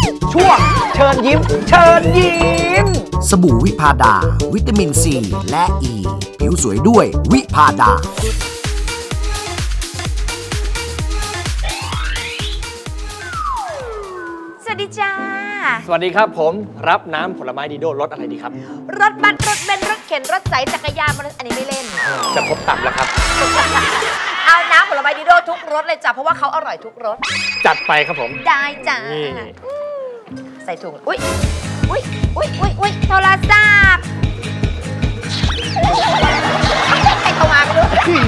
ช่วงเชิญยิ้มเชิญยิ้มสบู่วิพาดาวิตามินซีและอ e. ผิวสวยด้วยวิพาดาสวัสดีจ้าสวัสดีครับผมรับน้ำผลไม้ดีโดรสอะไรดีครับรถบัสรถเบนซ์รถเข็นรถใสจักรยานมอเตอร์ไซค์อันนี้ไม่เล่นจะครบตับแล้วครับเอาน้ำผลไม้ดีโดทุกรสเลยจ้ะเพราะว่าเขาอร่อยทุกรสจัดไปครับผมได้จ้าใส่ถุงอุ๊ยโทรศัพท์ใครโทรมาไม่รู้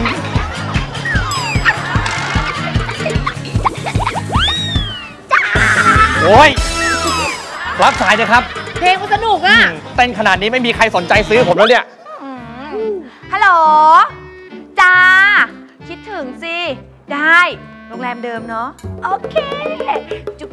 โอ้ยรับสายเลยครับเพลงมันสนุกอ่ะเต้นขนาดนี้ไม่มีใครสนใจซื้อผมแล้วเนี่ยฮัลโหลจ้าคิดถึงสิได้โรงแรมเดิมเนาะโอเคจุ๊บ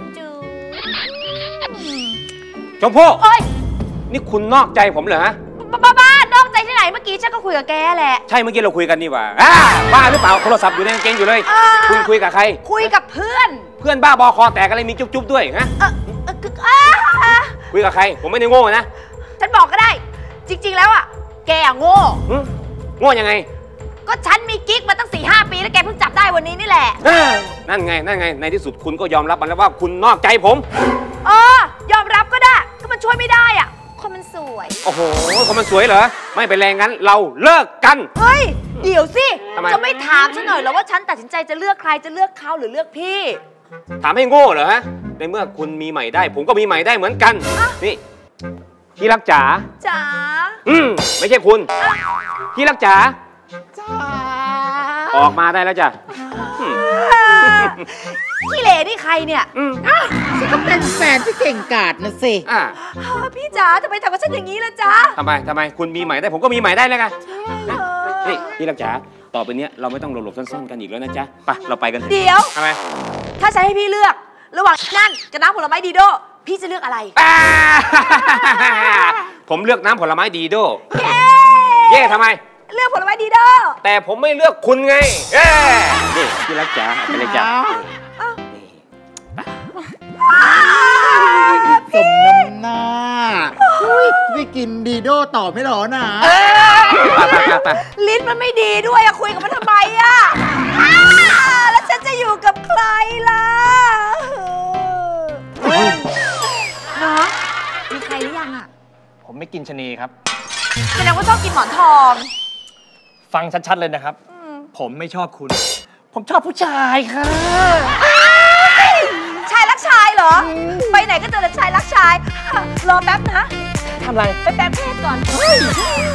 ชมพู่นี่คุณนอกใจผมเหรอฮะบ้านอกใจที่ไหนเมื่อกี้ฉันก็คุยกับแกแหละใช่เมื่อกี้เราคุยกันนี่หว่าบ้าหรือเปล่าโทรศัพท์อยู่ในกางเกงอยู่เลยคุณคุยกับใครคุยกับเพื่อนบ้าบอคอแตกอะไรมีจุ๊บด้วยฮะคุยกับใครผมไม่ได้โง่นะฉันบอกก็ได้จริงๆแล้วอ่ะแกโง่ยังไงก็ฉันมีกิ๊กมาตั้ง 4-5 ปีแล้วแกเพิ่งจับได้วันนี้นี่แหละนั่นไงในที่สุดคุณก็ยอมรับมันแล้วว่าคุณนอกใจผมยอมรับก็ได้ก็มันช่วยไม่ได้อ่ะคนมันสวยโอ้โหคนมันสวยเหรอไม่เป็นไรงั้นเราเลิกกันเฮ้ยเดี๋ยวสิจะไม่ถามฉันหน่อยแล้วว่าฉันตัดสินใจจะเลือกใครจะเลือกเขาหรือเลือกพี่ถามให้โง่เหรอฮะในเมื่อคุณมีใหม่ได้ผมก็มีใหม่ได้เหมือนกันนี่ที่รักจ๋าไม่ใช่คุณที่รักจ๋าออกมาได้แล้วจ้ะพี่เหล่นี่ใครเนี่ยฉันก็เป็นแฟนที่เก่งกาจนะสิพี่จ๋าทำไมทำกับฉันอย่างนี้ล่ะจ๊ะทำไมคุณมีใหม่ได้ผมก็มีใหม่ได้เลยไงนี่พี่รักจ๋าต่อไปเนี้ยเราไม่ต้องหลบซ่อนๆกันอีกแล้วนะจ๊ะไปเราไปกันเดี๋ยวทำไมถ้าฉันให้พี่เลือกระหว่างนั่นกับน้ำผลไม้ดีโดพี่จะเลือกอะไรผมเลือกน้ำผลไม้ดีโดเย่ทำไมเลือกผลไม้ดีโดแต่ผมไม่เลือกคุณไงนี่พี่รักจ๋าไปเลยจ้ะสมน้ำหน้าไม่กินดีโดต่อไม่หรอนะลิ้นมันไม่ดีด้วยอะคุยกับมันทำไมอะแล้วฉันจะอยู่กับใครล่ะเนาะมีใครหรือยังอะผมไม่กินชะนีครับแสดงว่าชอบกินหมอนทองฟังชัดๆเลยนะครับผมไม่ชอบคุณผมชอบผู้ชายค่ะชายรักชายเหรอไปไหนก็เจอแต่ชายรักชายรอแป๊บนะทำไรไปแปลงเพศก่อน